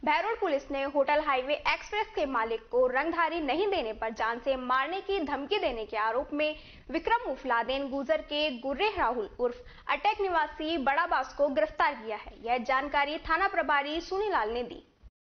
Behror police ने hotel highway express के मालिक को रंगधारी नहीं देने पर जान से मारने की धमकी देने के आरोप में विक्रम उफलादेन गुजर के गुर्रे राहुल उर्फ अटैक निवासी बड़ा बास को गिरफ्तार किया है। यह जानकारी थाना प्रभारी सुनीलाल ने दी।